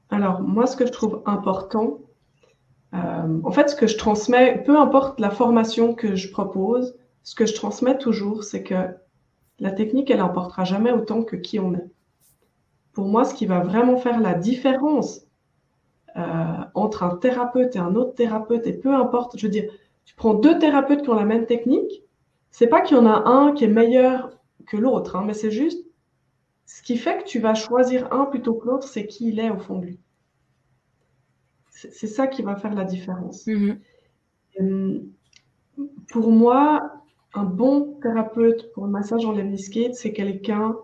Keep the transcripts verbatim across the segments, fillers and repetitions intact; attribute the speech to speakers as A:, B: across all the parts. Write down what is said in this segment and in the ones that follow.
A: Alors, moi, ce que je trouve important, euh, en fait, ce que je transmets, peu importe la formation que je propose, ce que je transmets toujours, c'est que la technique, elle n'importera jamais autant que qui on est. Pour moi, ce qui va vraiment faire la différence euh, entre un thérapeute et un autre thérapeute, et peu importe, je veux dire, tu prends deux thérapeutes qui ont la même technique, c'est pas qu'il y en a un qui est meilleur que l'autre, hein, mais c'est juste ce qui fait que tu vas choisir un plutôt que l'autre, c'est qui il est au fond de lui. C'est c'est ça qui va faire la différence.
B: Mhm.
A: Hum, Pour moi, un bon thérapeute pour le massage en lemniscate, c'est quelqu'un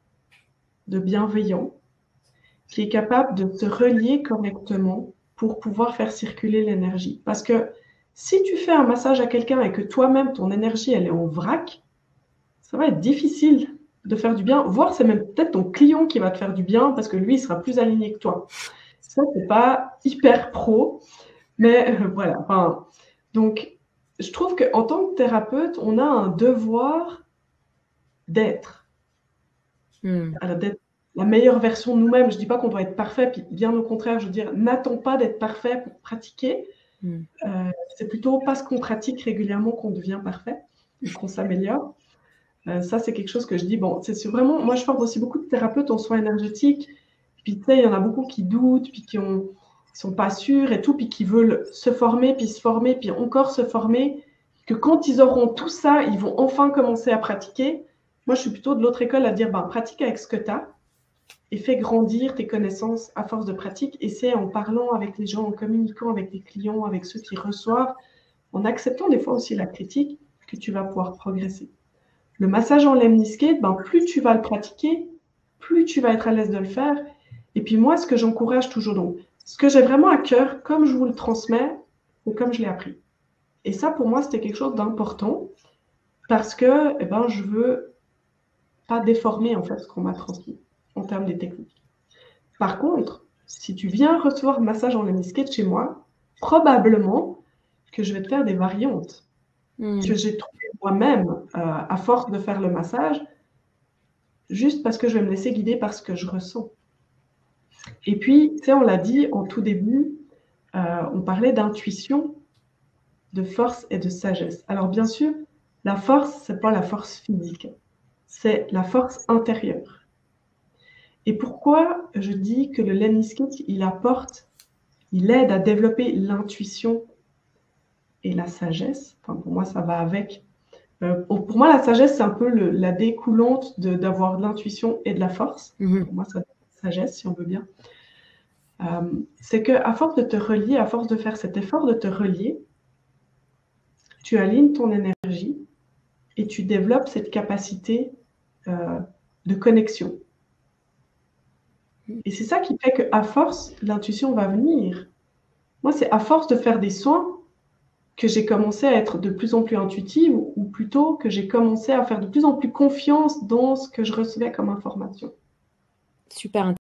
A: de bienveillant, qui est capable de se relier correctement pour pouvoir faire circuler l'énergie. Parce que si tu fais un massage à quelqu'un et que toi-même, ton énergie, elle est en vrac, ça va être difficile de faire du bien, voire c'est même peut-être ton client qui va te faire du bien parce que lui, il sera plus aligné que toi. Ça, c'est pas hyper pro, mais euh, voilà. Enfin, donc, je trouve qu'en tant que thérapeute, on a un devoir d'être,
B: Mhm.
A: alors d'être la meilleure version de nous-mêmes. Je dis pas qu'on doit être parfait, puis bien au contraire, je veux dire, n'attends pas d'être parfait pour pratiquer.
B: Mhm.
A: Euh, c'est plutôt parce qu'on pratique régulièrement qu'on devient parfait et qu'on s'améliore. Euh, ça, c'est quelque chose que je dis. Bon, c'est vraiment. Moi, je forme aussi beaucoup de thérapeutes en soins énergétiques. Puis, tu sais, il y en a beaucoup qui doutent, puis qui ont, qui sont pas sûrs et tout, puis qui veulent se former, puis se former, puis encore se former. Que quand ils auront tout ça, ils vont enfin commencer à pratiquer. Moi, je suis plutôt de l'autre école à dire, ben, pratique avec ce que tu as et fais grandir tes connaissances à force de pratique. Et c'est en parlant avec les gens, en communiquant avec les clients, avec ceux qui reçoivent, en acceptant des fois aussi la critique, que tu vas pouvoir progresser. Le massage en lemniscate, ben, plus tu vas le pratiquer, plus tu vas être à l'aise de le faire. Et puis moi, ce que j'encourage toujours, donc, ce que j'ai vraiment à cœur, comme je vous le transmets, ou comme je l'ai appris. Et ça, pour moi, c'était quelque chose d'important parce que eh ben, je veux pas déformer en fait ce qu'on m'a transmis en termes des techniques. Par contre, si tu viens recevoir un massage en lemniscate chez moi, probablement que je vais te faire des variantes que
B: Mhm.
A: j'ai trouvées moi-même euh, à force de faire le massage, juste parce que je vais me laisser guider par ce que je ressens. Et puis, tu sais, on l'a dit en tout début, euh, on parlait d'intuition, de force et de sagesse. Alors bien sûr, la force, c'est pas la force physique, c'est la force intérieure. Et pourquoi je dis que le lemniscate, il apporte, il aide à développer l'intuition et la sagesse. Enfin, pour moi, ça va avec. Euh, pour moi, la sagesse, c'est un peu le, la découlante de, d'avoir de l'intuition et de la force.
B: Mhm.
A: Pour moi, c'est la sagesse, si on veut bien. Euh, c'est que à force de te relier, à force de faire cet effort de te relier, tu alignes ton énergie et tu développes cette capacité euh, de connexion. Et c'est ça qui fait qu'à force, l'intuition va venir. Moi, c'est à force de faire des soins que j'ai commencé à être de plus en plus intuitive, ou plutôt que j'ai commencé à faire de plus en plus confiance dans ce que je recevais comme information.
B: Super